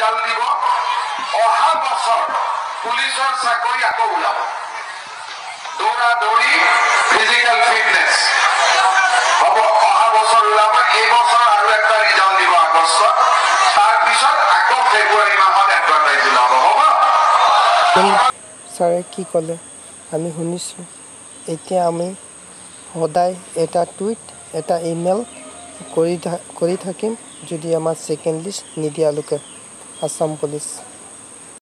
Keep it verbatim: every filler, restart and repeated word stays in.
result দিব অহা বছৰ পুলিচৰ চাকৰি আকৌ ওলাব দৌৰা দৌৰি ফিজিকেল ফিটনেছ হ'ব অহা বছৰ ওলাব এই বছৰ আৰু একটা ৰিজাল্ট দিব আগষ্টত তাৰ পিছত আকৌ ফেব্ৰুৱাৰী মাহত এডভাৰটাইজ ওলাব হ'ব ছাৰে কি ক'লে আমি শুনিছোঁ এতিয়া আমি সদায় এটা টুইট এটা ইমেইল কৰি কৰি থাকিম যদি আমাৰ ছেকেণ্ড লিষ্ট নিদিয়ালৈকে আছাম পুলিচ